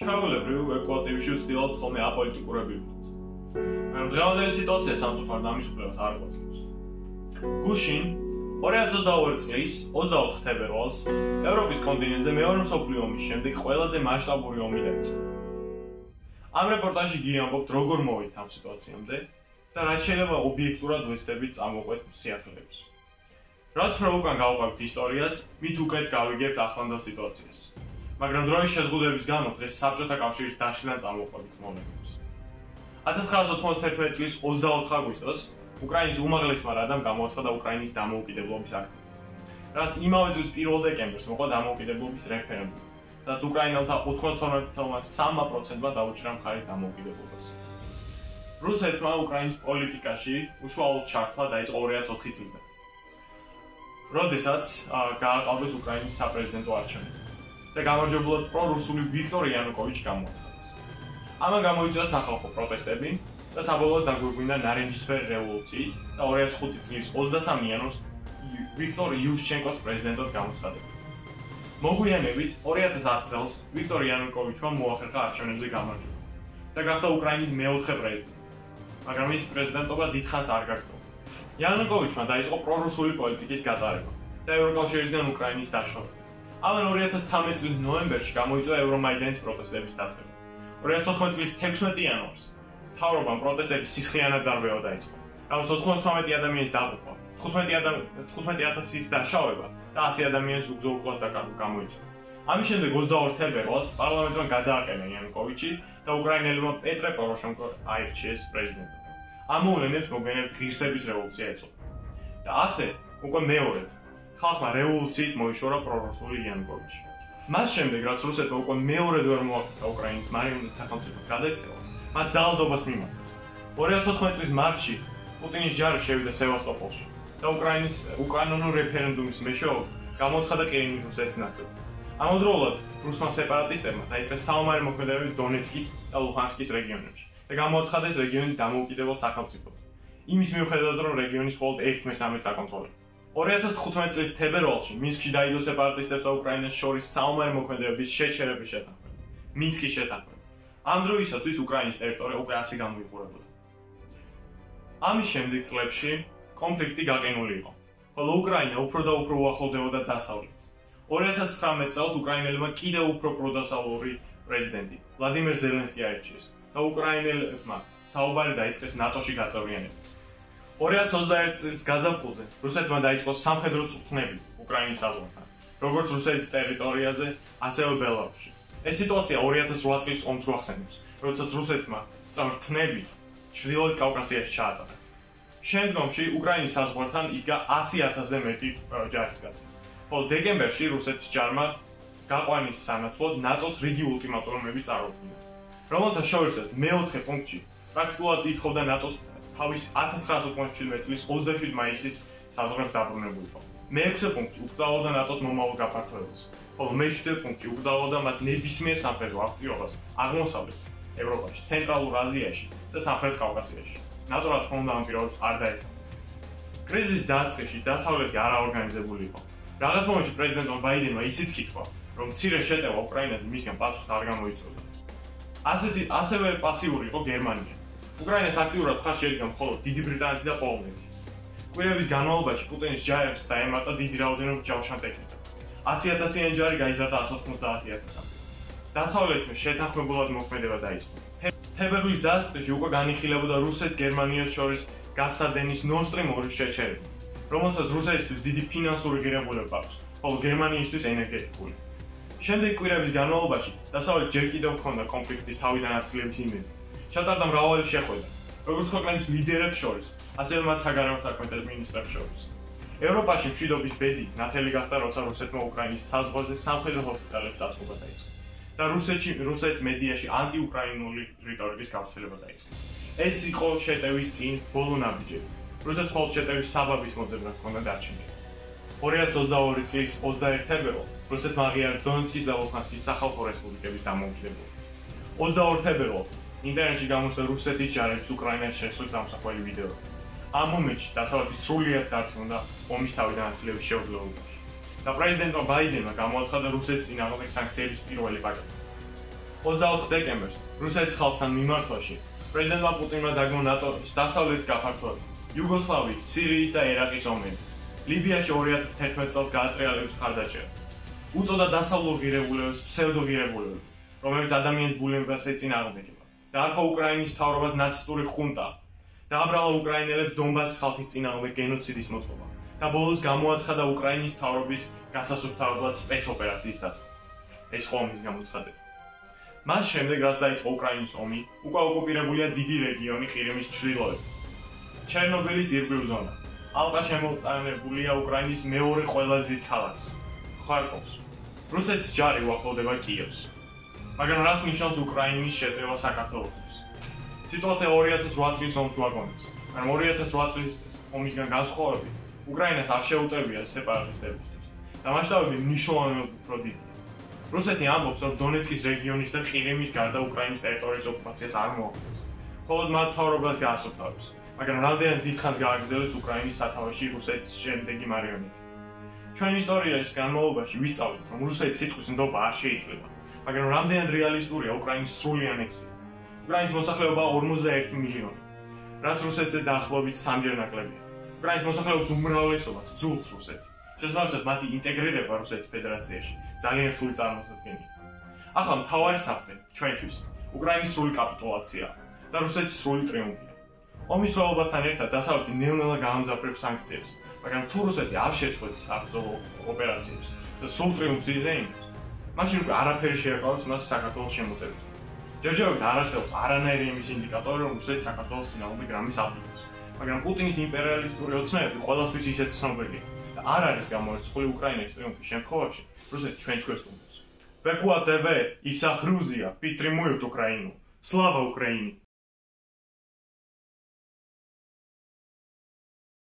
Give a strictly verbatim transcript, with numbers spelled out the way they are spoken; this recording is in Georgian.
ჩვეულებრივ კვოტივში ვცდილობთ ხოლმე აპოლიტიკურები ვიყოთ. მაგრამ დღევანდელი სიტუაცია სამწუხაროდ ამის უფლებას არ კვეთავს. გუშინ ორი ათას ოცდაორი წლის ოცდაოთხ თებერვალს ევროპის კონტინენტზე მეორე მსოფლიო ომის შემდეგ ყველაზე მასშტაბური ომი დაიწყო. ამ რეპორტაჟში გიამბობთ როგორ მოვიდით ამ სიტუაციამდე და რაც შეიძლება ობიექტურად ვეცდებით წამოვყვეთ სიახლეებს. რაც უფრო უკან გავყვებით ისტორიას, მით უკეთ გავიგებთ ახლანდელ სიტუაციას. მაგრამ დროის შეზღუდვების გამო დღეს საბჭოთა კავშირის დაშლიდან წამოვყვებით მომენტებს. ათას ცხრაასა ოთხმოცდაათი წლის ოცდაოთხ აგვისტოს უკრაინის უმაღლესმა რადამ გამოაცხადა უკრაინის დამოუკიდებლობის აქტი. რაც იმავე წლის პირველ დეკემბერს მოყვა დამოუკიდებლობის რეფერენდუმი, რაც უკრაინელთა ოცდათორმეტ კoma სამი პროცენტმა დაუჭირა მხარი დამოუკიდებლობას. რუსეთმა უკრაინის პოლიტიკაში უშუალოდ ჩართვა დაიწყო ორი ათას ოთხი წლიდან, როდესაც გააყალბეს უკრაინის საპრეზიდენტო არჩევნები და გამარჯვებულად პრორუსული ვიქტორ იანუკოვიჩი გამოაცხადეს. ამან გამოიწვია სახალხო პროტესტები და საბოლოოდ დაგვირგვინდა ნარინჯისფერი რევოლუციით და ორი ათას ხუთი წლის ოცდასამი იანვარს ვიქტორ იუშჩენკოს პრეზიდენტად გამოცხადება. მოგვიანებით ორი ათას ათი წელს ვიქტორ იანუკოვიჩმა მოახერხა არჩევნებზე გამარჯვება და გახდა უკრაინის მეოთხე პრეზიდენტი, მაგრამ მისი პრეზიდენტობა დიდხანს არ გაგრძელდა. იანუკოვიჩმა დაიწყო პრორუსული პოლიტიკის გატარება და ევროკავშირისგან უკრაინის დაშორება. ამან ორი ათას ცხრამეტ წლის ნოემბერში გამოიწვია ევრომაიდანის პროტესტების დაწყება. ორი ათას თოთხმეტ წლის თექვსმეტი იანვარს მთავრობამ პროტესტების სისხლიანად დარბევა დაიწყო, რამაც ოცდაოთხმეტი ადამიანის დაიღუპა, თხუთმეტი ათასის დაშავება და ასი ადამიანის უგზო-უგლოდ დაკარგვა გამოიწვია. ამის შემდეგ ოცდაორ თებერვალს პარლამენტმა გადააყენა იანუკოვიჩი და უკრაინელებმა პეტრე პოროშენკო აირჩიეს პრეზიდენტად. ამ მოვლენებს მოგვიანებით ღირსების რევოლუცია ეწოდა. და ასე უკვე მეორედ ხალხმა რევოლუციით მოიშორა პრორუსული იანუკოვიჩი. მას შემდეგ, რაც რუსეთმა უკვე მეორედ ვერ მოახერხა უკრაინის მარიონეტ სახელმწიფოს გადაეცელა, მათ ძალადობას მიმართა. ორი ათას თოთხმეტ წლის მარტში პუტინის ჯარი შევიდა სევასტოპოლში და უკრაინის უკანონო რეფერენდუმის მეშვეობით გამოაცხადა ყირიმის რუსეთის ნაწილი. ამავდროულად რუსმა სეპარატისტებმა დაიწყეს საომარი მოქმედებები დონეცკის და ლუჰანსკის რეგიონებში და გამოაცხადეს რეგიონი დამოუკიდებელ სახელმწიფოდ. იმის მიუხედავად, რომ რეგიონის მხოლოდ ერთ მესამედს აკონტროლებდა. ორი ათას თხუთმეტ წლის თებერვალში მინსკში დაიდო სეპარატისტებს და უკრაინას შორის საომარი მოქმედებების შეჩერების შეთანხმება. მინსკის შეთანხმება. ამ დროისათვის უკრაინის ტერიტორია უკვე ასე გამოიყურებოდა. ამის შემდეგ წლებში კონფლიქტი გაყინული იყო, ხოლო უკრაინა უფრო და უფრო უახლოვდებოდა დასავლეთს. ორი ათას ცხრამეტ წელს უკრაინელებმა კიდევ უფრო პროდასავლური პრეზიდენტი ვლადიმერ ზელენსკი აირჩიეს და უკრაინელებმა საუბარი დაიწყეს ნატოში გაწევრიანებას. ორი ათას ოცდაერთი წლის გაზაფხულზე რუსეთმა დაიწყო სამხედრო წვრთნები უკრაინის საზღვართან, როგორც რუსეთის ტერიტორიაზე, ასევე ბელარუსში. ეს სიტუაცია ორი ათას რვა წლის ომს გვახსენებს, როდესაც რუსეთმა წვრთნები ჩრდილოეთ კავკასიაში ჩაატარა. შემდგომში უკრაინის საზღვართან იდგა ასი ათასზე მეტი ჯარისკაცი, ხოლო დეკემბერში რუსეთის ჯარმა გაყვანის სანაცვლოდ ნატოს რიგი ულტიმატუმები წარმოქმნა, რომელთა შორისაც მეოთხე პუნქტში პრაქტიკულად ითხოვდა ნატოს თავის ათას ცხრაასა ოცდაშვიდ წლის ოცდაშვიდი მაისის საზღვრებს დაბრუნებულიყო. მეექვსე პუნქტში უკრძალავდა ნატოს მომავალ გაფართოებას, ხოლო მეშვიდე პუნქტში უკრძალავდა მათ ნებისმიერ სამხედრო აქტივობას აღმოსავლეთ ევროპაში, ცენტრალურ აზიაში და სამხრეთ კავკასიაში. ნატო რა თქმა უნდა ამ პირობებს არ დაეთმო. კრიზისის დაწყებაში დასავლეთი არაორგანიზებული იყო. რაღაც მომენტში პრეზიდენტმა ბაიდენმა ისიც კითხვა, რომ მცირე შეტევა უკრაინაზე მისგან პასუხს არ გამოიწვევდა. ასეთი ასევე პასიური იყო გერმანია. უკრაინას აქტიურად მხარში ედგა მხოლოდ დიდი ბრიტანეთი და პოლონეთი. კვირების განმავლობაში პუტინის ჯარებს დაემატა დიდი რაოდენობით ჯავშან ტექნიკა. ასი ათასიანი ჯარი გაიზარდა ასი ოცდაათი ათასამდე. დასავლეთმა შეთანხმებულად მოქმედება დაიწყო. თებერვლის დასაწყისში უკვე განიხილებოდა რუსეთ-გერმანიას შორის გასადენის Nord Stream ორი შეჩერება, რომელსაც რუსეთისთვის დიდი ფინანსური ღირებულება აქვს, ხოლო გერმანიისთვის ენერგეტიკული. შემდეგ კვირების განმავლობაში დასავლეთ ჯერ კიდევ ჰქონდა კონფლიქტის თავიდან აცილების იმედი. ჩატარდა მრავალი შეხვედრა, როგორც ქვეყნების ლიდერებს შორის, ასევე მათ საგარეო საქმეთა მინისტრებს შორის. ევროპაში მშვიდობის ბედი ნათელი გახდა, როცა რუსეთმა უკრაინის საზღვარზე სამხედრო ჰოსპიტალებს დაწყობა დაიწყო და რუსეთში რუსეთის მედიაში ანტიუკრაინული რიტორიკის გავრცელება დაიწყო. ეს იყო შეტევის წინ ბოლო ნაბიჯები. რუსეთს მხოლოდ შეტევის საბაბის მოძებნა ჰქონდა დარჩენილი. ორი ათას ოცდაორი წლის ოცდაერთი თებერვალს რუსეთმა აღიარა დონეცკის და ლუჰანსკის სახალხო რესპუბლიკების დამოუკიდებლობა. ოცდაორი თებერვალს ინტერნეტში გამოჩნდა რუსეთის ჯარების უკრაინას შესვლის ამსახველი ვიდეო. ამ მომენტში დასავლეთი სრულიად დარწმუნდა ომის თავიდან აცილების შეუძლებლობაში და პრეზიდენტმა ბაიდენმა გამოაცხადა რუსეთის წინააღმდეგ სანქციების პირველი პაკეტი. ოცდაოთხ დეკემბერს რუსეთის ხალხთან მიმართვაში პრეზიდენტმა პუტინმა დაგმო ნატოს დასავლეთ გაფართოება, იუგოსლავიის, სირიის და ერაყის ომები. ლიბიაში ორი ათას თერთმეტ წელს გაატრიალების მხარდაჭერა. უწოდა დასავლურ ღირებულებებს ფსევდოღირებულებები, რომელიც ადამიანის ბუნებას ეწინააღმდეგება. დაარქვა უკრაინის მთავრობას ნაცისტური ხუნტა. დააბრალა უკრაინელებს დონბასის ხალხის წინააღმდეგ გენოციდის მოწყობა და ბოლოს გამოაცხადა უკრაინის მთავრობის გასასუფთავებლად სპეცოპერაციის დაწყება. ეს ხო ომის გამოცხადება. მას შემდეგ, რაც დაიწყო უკრაინის ომი, უკვე ოკუპირებულია დიდი რეგიონი ყირიმის ჩრდილოეთით. ჩერნობილის ირგვლივ ზონა. ალყა შემოტანებულია უკრაინის მეორე ყველაზე დიდ ქალაქს, ხარკოვს. რუსეთის ჯარი უახლოვდება კიევს. მაგრამ რას ნიშნავს უკრაინის შეწევა საქართველოსთვის? სიტუაცია ორი ათას ოთხ წლის ომს უაგონებს, მაგრამ ორი ათას ოთხ წლის ომისგან განსხვავებით, უკრაინას არ შეუტევია სეპარატისტებისთვის და მასშტაბები მნიშვნელოვნად უფრო დიდია. რუსეთი ამბობს, რომ დონეცკის რეგიონის და ყირიმის გარდა უკრაინის ტერიტორიის ოკუპაციას არ მოახდენს, მხოლოდ მათ მთავრობას გაასუფთავებს, მაგრამ რამდენად დიდხანს გააგრძელებს უკრაინის სათავეში რუსეთის შემდეგი მარიონეტი. ჩვენ ისტორიის განმავლობაში ვისწავლეთ, რომ რუსეთის სიტყვის ნდობა არ შეიძლება, მაგრამ რამდენად რეალისტურია უკრაინის სრული ანექსია. უკრაინის მოსახლეობა ორმოცდაერთი მილიონი, რაც რუსეთზე დაახლოებით სამჯერ ნაკლებია. უკრაინის მოსახლეობის უმრავლესობას ძულს რუსეთი. შესაბამისად, მათი ინტეგრირება რუსეთის ფედერაციაში ძალიან რთული წარმოსადგენია. ახლა მთავარი საფრთხე ჩვენთვის უკრაინის სრული კაპიტულაციაა და რუსეთის სრული ტრიუმფია. ომის სრულობასთან ერთად დასავლეთი ნელ-ნელა გაამძაფრებს სანქციებს, მაგრამ თუ რუსეთი არ შეწყვეტს საბრძოლო ოპერაციებს და სრულ ტრიუმფს იზეიმებს, მაშინ უკვე არაფერი შეეყავს მას საქართველოს შემოწევით. ჯერჯერობით არ არსებობს არანაირი იმის ინდიკატორი, რომ რუსეთი საქართველოს წინააღმდეგ რამის აფრთხებს, მაგრამ პუტინის იმპერიალისტური ოცნებები ყველასთვის ისეთ ცნობილია და არ არის გამორიცხული უკრაინის ტრიუმფის შემთხვევაში, რუსეთი ჩვენს გვესტუმრებს. Векуа тэ вэ, Ისა Грузія, підтримують Україну. Слава Україні!